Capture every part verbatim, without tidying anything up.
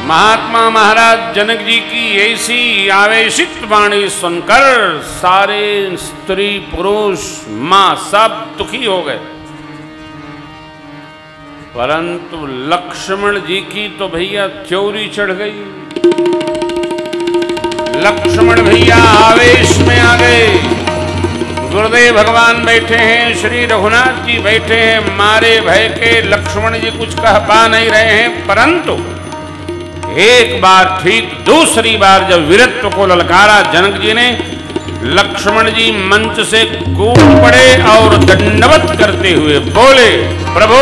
महात्मा महाराज जनक जी की ऐसी आवेशित वाणी सुनकर सारे स्त्री पुरुष मां सब दुखी हो गए, परंतु लक्ष्मण जी की तो भैया त्योरी चढ़ गई। लक्ष्मण भैया आवेश में आ गए। गुरुदेव भगवान बैठे हैं, श्री रघुनाथ जी बैठे हैं, मारे भय के लक्ष्मण जी कुछ कह पा नहीं रहे हैं, परंतु एक बार ठीक दूसरी बार जब वीरत्व को ललकारा जनक जी ने, लक्ष्मण जी मंच से कूद पड़े और दंडवत करते हुए बोले, प्रभु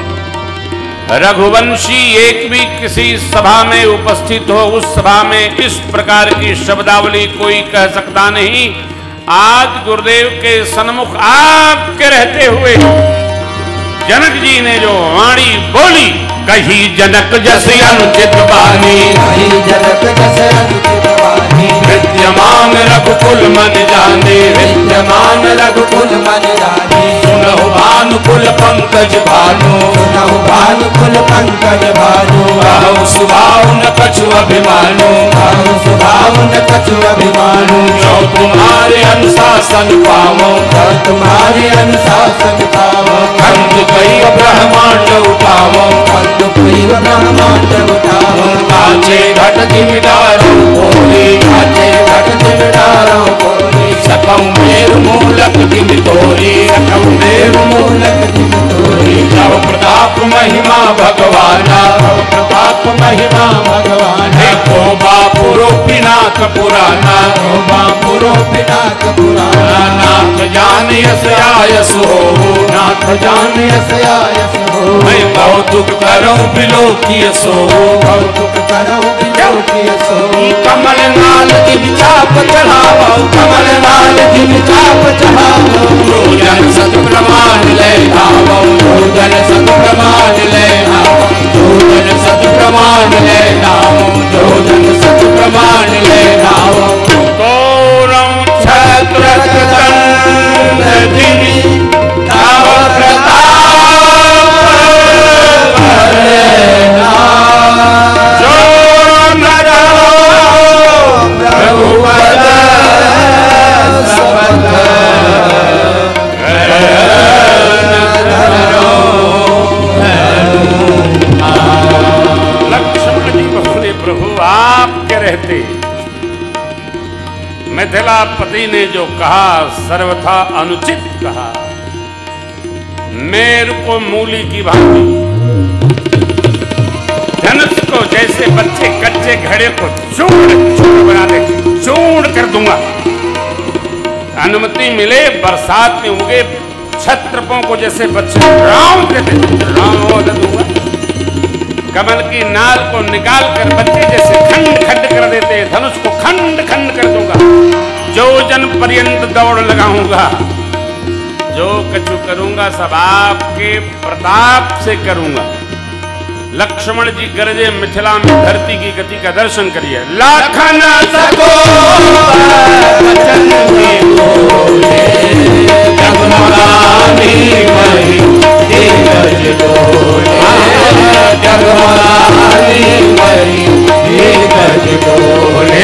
रघुवंशी एक भी किसी सभा में उपस्थित हो, उस सभा में इस प्रकार की शब्दावली कोई कह सकता नहीं। आज गुरुदेव के सन्मुख आपके रहते हुए जनक जी ने जो वाणी बोली, कही जनक जैसे अनुचित वाणी, कही जनक जैसे अनुचित वाणी, विद्यमान रघुकुल मन जाने, विद्यमान रघुकुल मन जाने, सुनहु भानुकुल पंकज भानु, सुनहु भानुकुल पंकज भानु, कहु सुभाव न कछु अभिमानु, कहु सुभाव न कछु अभिमानु, जो तुम्हारे अनुशासन पावो, जो तुम्हारे अनुशासन पावो, खंड कई ब्रह्मांड उठावो, खंड कई ब्रह्मांड उठावो, काचे घट जिमिदारो बोले, काचे घट जिमिदारो बोले, सकम मेरु मूलक जिम तोरी, सकम मेरु मूलक जिम तोरी, जब प्रताप महिमा भगवाना, जब प्रताप महिमा भगवान, देखो बापुरो पिनाक पुराना, देखो बापुरो पिनाक पुराना, नाथ जान यस आयस हो, नाथ जान यस आयस हो, मैं कौतुक करो बिलोकी सो, कौतुक करो बिलोकी सो, कमल नाल जिम चाप चढ़ावो, कमल नाल जिम चाप चढ़ावो, जो जन सत प्रमाण ले आवो, जो जन सत प्रमाण ले आओ, जो जन सत प्रमाण ले आवो, जो जन सत प्रमाण ले आओ, तोरम छत्र चंद जिमि ताव प्रताप भरेना, जो नर रघुवर सपथ लक्ष्मण जी बोले, प्रभु आपके रहते मिथिलापति ने जो कहा सर्वथा अनुचित कहा। मेरे को मूली की भांति धनुष को जैसे बच्चे कच्चे घड़े को चूड़ चूड़ बना दे, चूड़ कर दूंगा। अनुमति मिले बरसात में उगे छत्रपों को जैसे बच्चे राम देते राम दूंगा। कमल की नाल को निकाल कर बच्चे जैसे खंड खंड कर देते, धनुष को खंड खंड कर दूंगा। जो जन पर्यंत दौड़ लगाऊंगा, जो कछु करूंगा सब आपके प्रताप से करूंगा। लक्ष्मण जी गरजे, मिथिला में धरती की गति का दर्शन करिए। लाखन सको वचन बोले, जगमगानी मही धीरज बोले, जगमगानी मही धीरज बोले,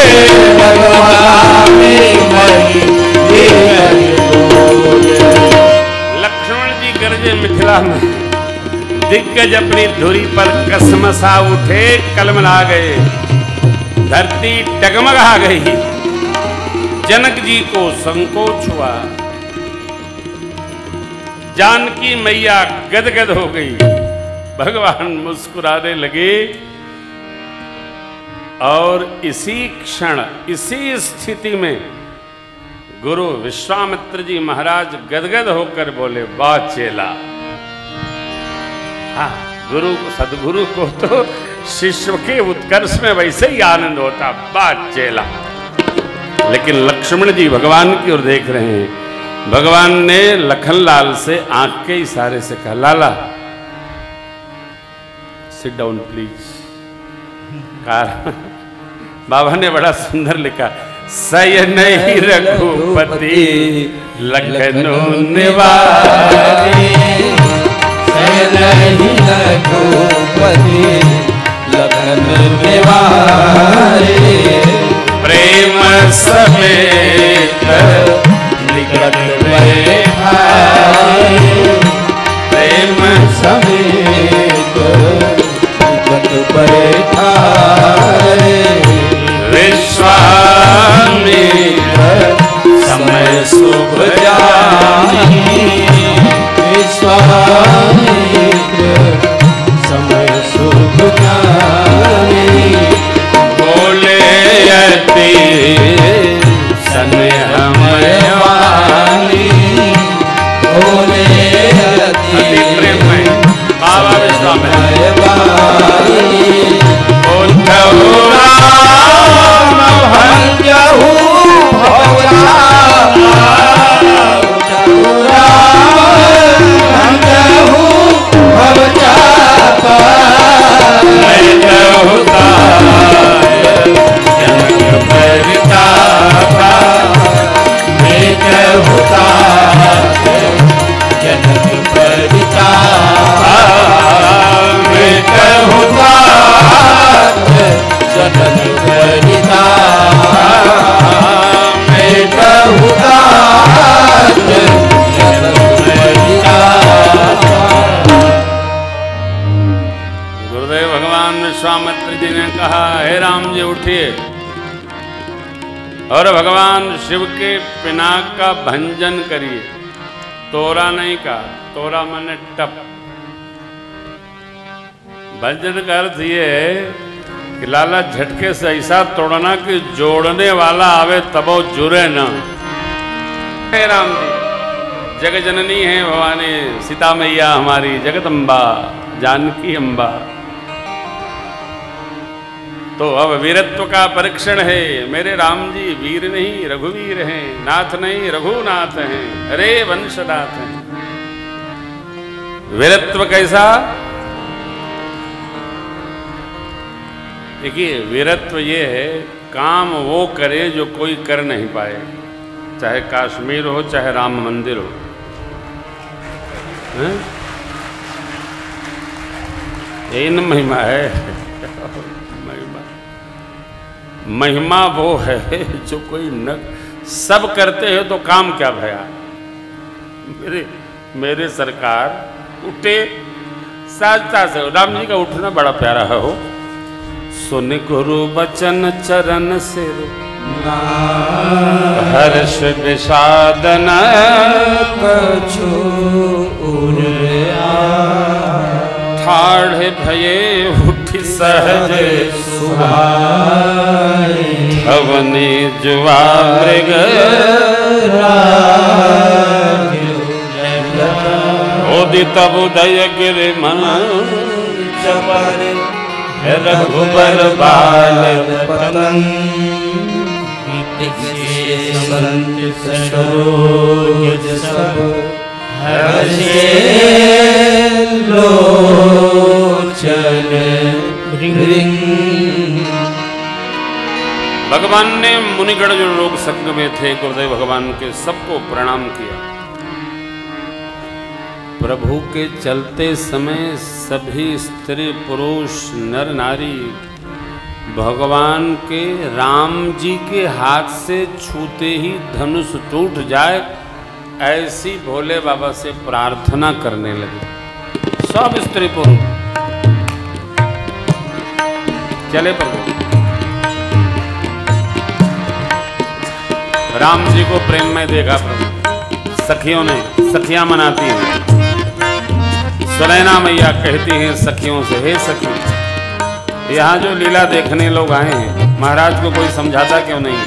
जगमगानी मही धीरज बोले। लक्ष्मण जी गरजे मिथिला में, दिग्गज अपनी धुरी पर कसमसा उठे, कलमला गए, धरती डगमगा गई। जनक जी को संकोच हुआ, जानकी मैया गदगद हो गई। भगवान मुस्कुराने लगे और इसी क्षण इसी स्थिति में गुरु विश्वामित्र जी महाराज गदगद होकर बोले, वाह चेला। हाँ, गुरु सदगुरु को तो शिष्य के उत्कर्ष में वैसे ही आनंद होता, वाह चेला। लेकिन लक्ष्मण जी भगवान की ओर देख रहे हैं। भगवान ने लखनलाल से आंख के इशारे से कहा, लाला सिट डाउन प्लीज। बाबा ने बड़ा सुंदर लिखा, सयन ही रघुपति लखनऊ निवासी, सयन ही रघुपति लखनऊ जन निवारे प्रेम समेत निकट बैठाए प्रेम समेत निकट बैठाए विश्वामित्र समय शुभ जानी विश्वामित्र समय शुभ जानी बोले अति संयमवानी बोले अति प्रेम में बाबा विश्वामित्र उद्धव राम भंजहु विश्वामित्र जी ने कहा, हे राम जी उठिए और भगवान शिव के पिनाक का भंजन करिए। तोरा नहीं कहा, तोरा माने टप। भंजन का अर्थ ये है कि लाला झटके से ऐसा तोड़ना कि जोड़ने वाला आवे तबो जुरे न। हे राम जी, जग जननी है भवानी सीता मैया हमारी जगदम्बा जानकी अम्बा। तो अब वीरत्व का परीक्षण है। मेरे राम जी वीर नहीं रघुवीर हैं, नाथ नहीं रघुनाथ हैं, अरे वंशनाथ हैं। वीरत्व कैसा? देखिए वीरत्व ये है काम वो करे जो कोई कर नहीं पाए, चाहे कश्मीर हो चाहे राम मंदिर हो। हैं? यही न महिमा है। महिमा वो है जो कोई न सब करते हैं तो काम क्या भया। मेरे मेरे सरकार उठे साजता से। राम जी का उठना बड़ा प्यारा है हो। सुन गुरु बचन चरण सिर हर्ष विषादन कछु ठाढ़ भये उठ सहज सुहाए अवनी जुआ मृग उदित उदय गिरि मन चपर रघुबर बाल पतन सरोज सब हर्षे लोचन भृंग। भगवान ने मुनिगण जो लोग संग में थे गुरुदेव भगवान के सबको प्रणाम किया। प्रभु के चलते समय सभी स्त्री पुरुष नर नारी भगवान के राम जी के हाथ से छूते ही धनुष टूट जाए ऐसी भोले बाबा से प्रार्थना करने लगे। सब स्त्री पुरुष चले प्रभु। राम जी को प्रेम में देखा प्रभु। सखियों ने सखियां मनाती हैं। सुनैना मैया कहती हैं सखियों से, हे सखी यहाँ जो लीला देखने लोग आए हैं महाराज को कोई समझाता क्यों नहीं?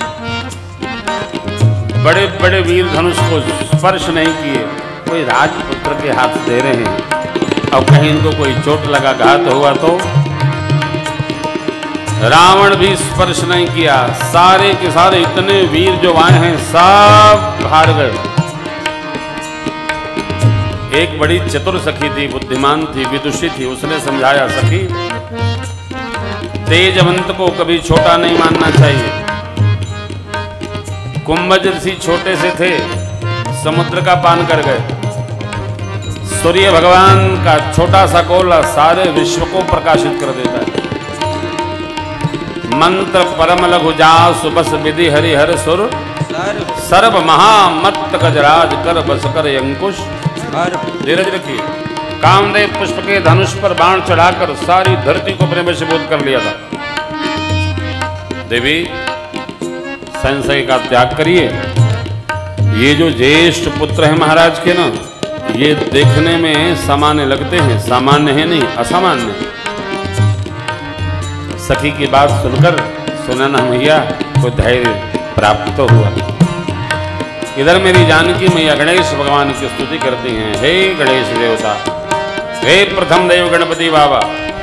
बड़े बड़े वीर धनुष को स्पर्श नहीं किए, कोई राजपुत्र के हाथ दे रहे हैं और कहीं इनको कोई चोट लगा घात हुआ तो रावण भी स्पर्श नहीं किया। सारे के सारे इतने वीर जो आए हैं सब हार गए। एक बड़ी चतुर सखी थी, बुद्धिमान थी, विदुषी थी। उसने समझाया सखी तेजवंत को कभी छोटा नहीं मानना चाहिए। कुंभज ऋषि छोटे से थे, समुद्र का पान कर गए। सूर्य भगवान का छोटा सा गोला सारे विश्व को प्रकाशित कर देता है। मंत्र परम लघु जासु बस विधि हरि हर सुर सर्व महामत्त गजराज कर बस कर अंकुश। धीरज रखिए। कामदेव पुष्प के धनुष पर बाण चढ़ाकर सारी धरती को अपने में से बोध कर लिया था। देवी संशय का त्याग करिए। ये जो ज्येष्ठ पुत्र है महाराज के ना, ये देखने में सामान्य लगते हैं, सामान्य है नहीं, असामान्य। सखी की बात सुनकर सुनना मैया को धैर्य प्राप्त तो हुआ। इधर मेरी जानकी मैया गणेश भगवान की स्तुति करती हैं। हे गणेश देवता, हे प्रथम देव गणपति बाबा,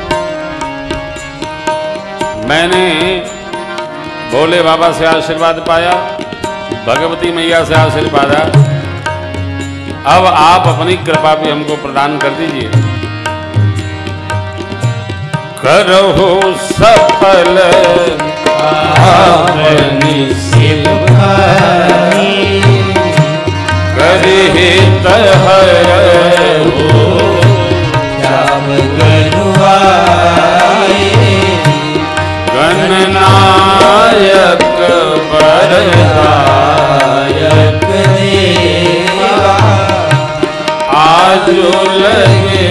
मैंने भोले बाबा से आशीर्वाद पाया, भगवती मैया से आशीर्वाद, अब आप अपनी कृपा भी हमको प्रदान कर दीजिए। करहु सफल आपनी सिवकाई, करिहित हरहु श्याम गनुआई, गणनायक वरदायक देवा, आजु लगे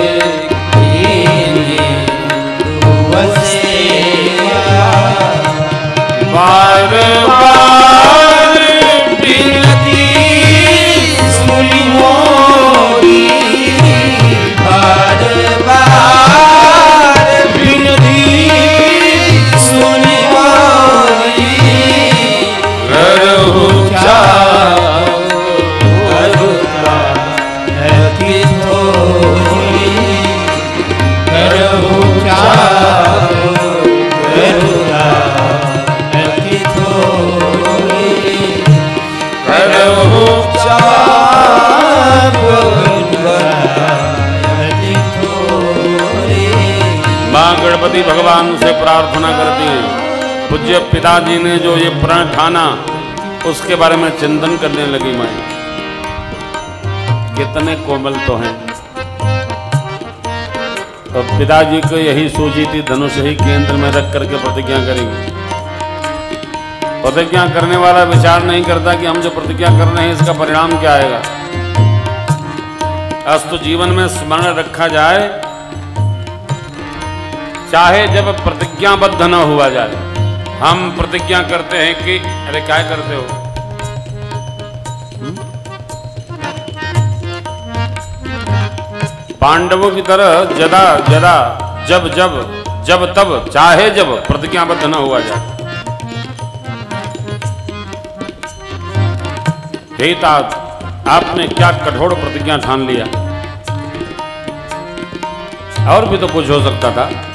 बार बार बिनती सुनी मोरी, बार बार बिनती सुनी मोरी, करहु करुणा अति थोरी, करहु करुणा अति थोरी, करहु अति थोरी। मां गणपति भगवान से प्रार्थना करती हैं। पूज्य पिताजी ने जो ये प्रण ठाना, उसके बारे में चिंतन करने लगी मैं। कितने कोमल तो हैं। तो पिताजी को यही सोची थी, धनुष ही केंद्र में रख करके प्रतिज्ञा करेंगे। प्रतिज्ञा करने वाला विचार नहीं करता कि हम जो प्रतिज्ञा कर रहे हैं इसका परिणाम क्या आएगा। अस्तु जीवन में स्मरण रखा जाए, चाहे जब प्रतिज्ञाबद्ध न हुआ जाए। हम प्रतिज्ञा करते हैं कि अरे क्या करते हो, पांडवों की तरह जदा जदा जब जब जब तब चाहे जब प्रतिज्ञाबद्ध न हुआ जाए। हे तात, आपने क्या कठोर प्रतिज्ञा ठान लिया। और भी तो कुछ हो सकता था।